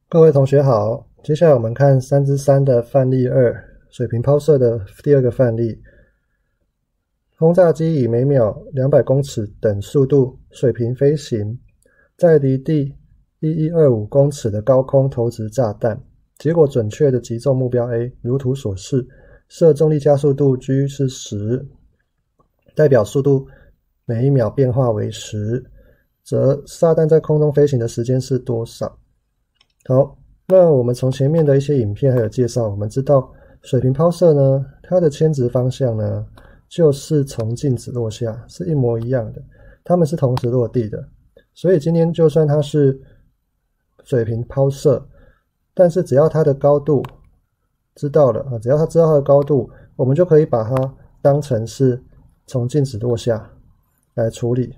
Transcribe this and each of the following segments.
各位同学好，接下来我们看3之3的范例2，水平抛射的第二个范例。轰炸机以每秒200公尺等速度水平飞行，在离地1125公尺的高空投掷炸弹，结果准确的击中目标 A， 如图所示，设重力加速度 G 是10，代表速度每一秒变化为10，则炸弹在空中飞行的时间是多少？好，那我们从前面的一些影片还有介绍，我们知道水平抛射呢，它的牵值方向呢，就是从静止落下，是一模一样的，它们是同时落地的。所以今天就算它是水平抛射，但是只要它的高度知道了啊，只要它知道它的高度，我们就可以把它当成是从静止落下来处理。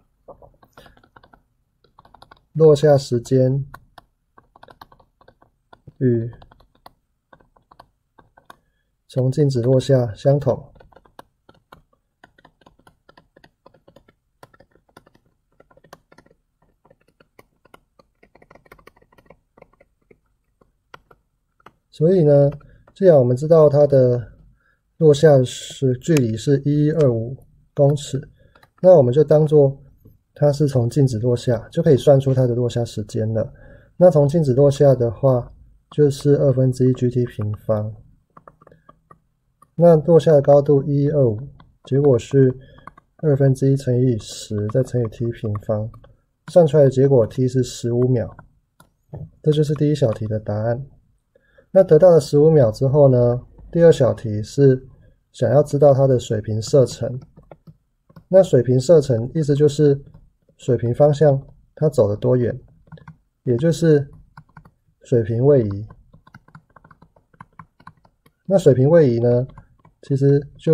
落下时间与从静止落下相同，所以呢，既然我们知道它的落下是距离是1125公尺，那我们就当做它是从静止落下，就可以算出它的落下时间了。那从静止落下的话，就是1/2 GT 平方。那落下的高度1125，结果是1/2乘以10再乘以 t 平方，算出来的结果 t 是15秒。这就是第一小题的答案。那得到了15秒之后呢，第二小题是想要知道它的水平射程。那水平射程意思就是水平方向它走了多远，也就是水平位移。那水平位移呢，其实就是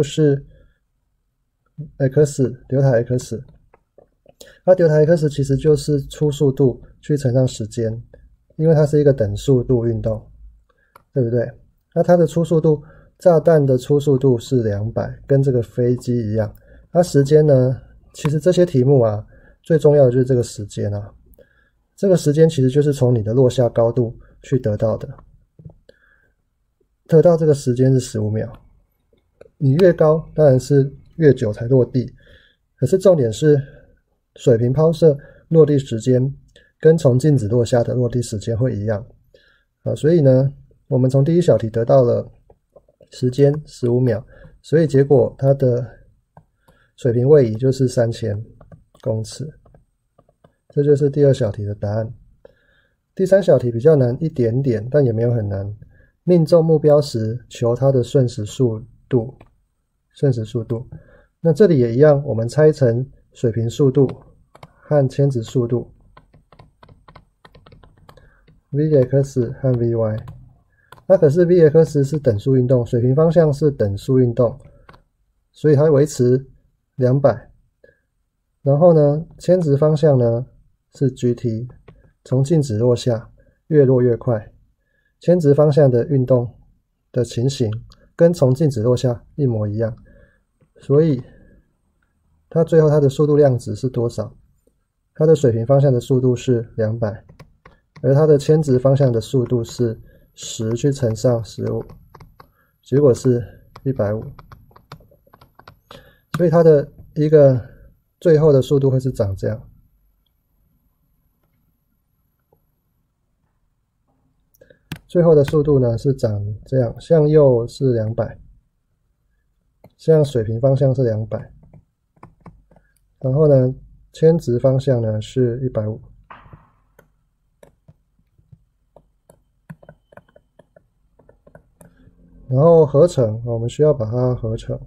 x 德塔 x， 那德塔 x 其实就是初速度去乘上时间，因为它是一个等速度运动，对不对？那它的初速度，炸弹的初速度是200，跟这个飞机一样。那时间呢，其实这些题目啊，最重要的就是这个时间啊。这个时间其实就是从你的落下高度去得到的，得到这个时间是15秒。你越高，当然是越久才落地。可是重点是，水平抛射落地时间跟从静止落下的落地时间会一样。所以呢，我们从第一小题得到了时间15秒，所以结果它的水平位移就是3000公尺。这就是第二小题的答案。第三小题比较难一点点，但也没有很难。命中目标时，求它的瞬时速度。那这里也一样，我们拆成水平速度和牵值速度 ，Vx 和 Vy。那可是 Vx 是等速运动，水平方向是等速运动，所以它维持200。然后呢，牵值方向呢是 GT， 从静止落下，越落越快。牵值方向的运动的情形跟从静止落下一模一样，所以它最后它的速度量值是多少？它的水平方向的速度是200，而它的牵值方向的速度是10去乘上15，结果是150。所以它的一个最后的速度会是长这样。最后的速度呢是长这样，向右是200，向水平方向是200，然后呢，牵值方向呢是150。然后合成，我们需要把它合成。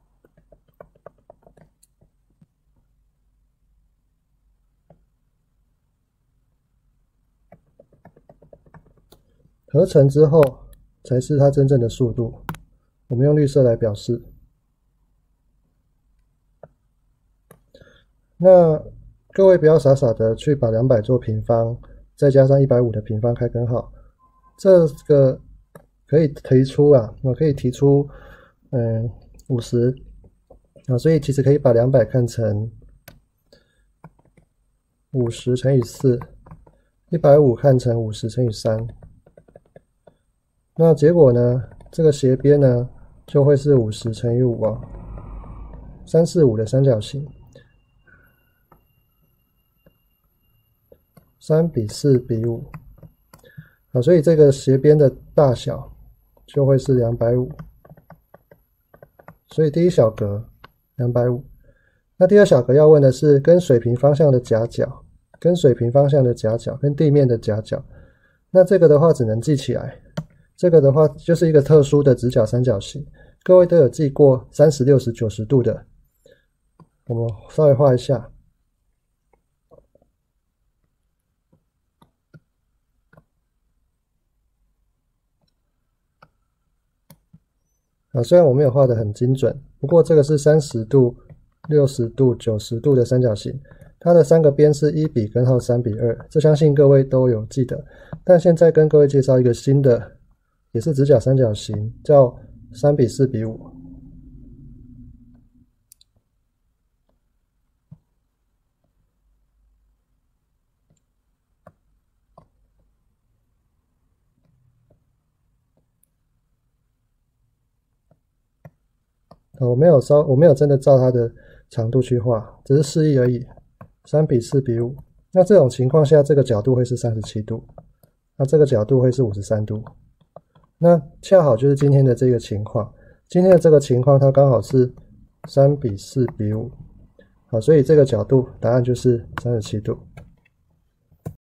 合成之后才是它真正的速度，我们用绿色来表示。那各位不要傻傻的去把200做平方，再加上150的平方开根号，这个可以提出啊，我可以提出50啊，所以其实可以把200看成50乘以4， 150看成50乘以3，那结果呢，这个斜边呢就会是50乘以5啊，345的三角形，3:4:5，好，所以这个斜边的大小就会是250，所以第一小格250。那第二小格要问的是跟水平方向的夹角，跟水平方向的夹角，跟地面的夹角。那这个的话只能记起来，这个的话就是一个特殊的直角三角形，各位都有记过30、60、90度的，我们稍微画一下。虽然我没有画得很精准，不过这个是30度、60度、90度的三角形，它的3个边是1:3:2，这相信各位都有记得。但现在跟各位介绍一个新的，也是直角三角形，叫3:4:5。我没有真的照它的长度去画，只是示意而已。3:4:5，那这种情况下，这个角度会是37度，那这个角度会是53度。那恰好就是今天的这个情况，今天的这个情况它刚好是3:4:5，好，所以这个角度答案就是37度。